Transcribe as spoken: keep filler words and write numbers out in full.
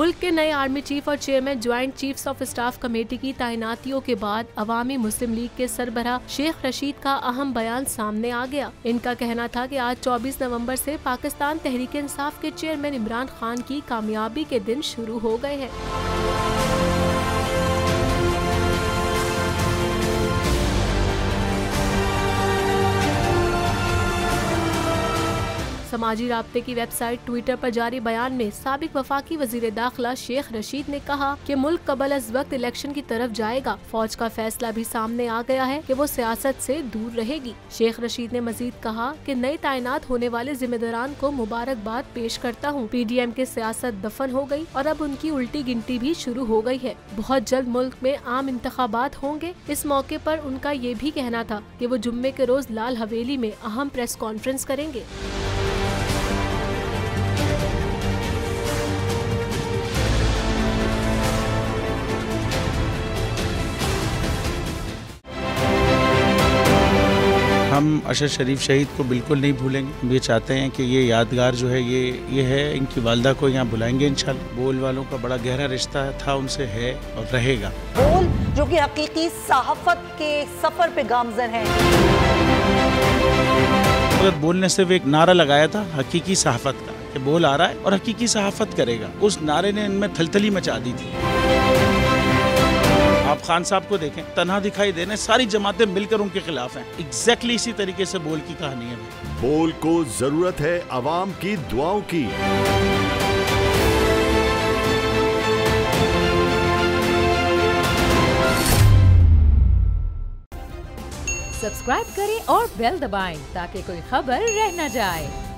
मुल्क के नए आर्मी चीफ और chairman joint chiefs of staff committee की तैनातियों के बाद अवामी मुस्लिम लीग के सरबराह शेख रशीद का अहम बयान सामने आ गया। इनका कहना था कि आज चौबीस नवंबर से पाकिस्तान तहरीक इंसाफ के चेयरमैन इमरान खान की कामयाबी के दिन शुरू हो गए हैं। समाजी राब्ते की वेबसाइट ट्विटर पर जारी बयान में साबिक वफाकी वजीर दाखिला शेख रशीद ने कहा कि मुल्क कबल अज वक्त इलेक्शन की तरफ जाएगा। फौज का फैसला भी सामने आ गया है कि वो सियासत से दूर रहेगी। शेख रशीद ने मजीद कहा कि नए तैनात होने वाले जिम्मेदारान को मुबारकबाद पेश करता हूँ। पी डी एम की सियासत दफन हो गई और अब उनकी उल्टी गिनती भी शुरू हो गई है। बहुत जल्द मुल्क में आम इंतखाबात होंगे। इस मौके पर उनका ये भी कहना था कि वो जुम्मे के रोज लाल हवेली में अहम प्रेस कॉन्फ्रेंस करेंगे। हम अशर शरीफ शहीद को बिल्कुल नहीं भूलेंगे। हम ये चाहते हैं कि ये यादगार जो है ये ये है, इनकी वालदा को यहाँ बुलाएंगे इंशाल्लाह। बोल वालों का बड़ा गहरा रिश्ता था, उनसे है और रहेगा। बोल जो कि हकीकी सहाफत के सफर पे गामजन है। अगर बोल ने सिर्फ एक नारा लगाया था हकीकी सहाफत का कि बोल आ रहा है और हकीकी सहाफत करेगा, उस नारे ने इनमें थलथली मचा दी थी। आप खान साहब को देखें, तन्हा दिखाई देने सारी जमातें मिलकर उनके खिलाफ हैं। एग्जैक्टली इसी तरीके से बोल की कहानी है। बोल को जरूरत है अवाम की दुआओं की। सब्सक्राइब करें और बेल दबाएं ताकि कोई खबर रह न जाए।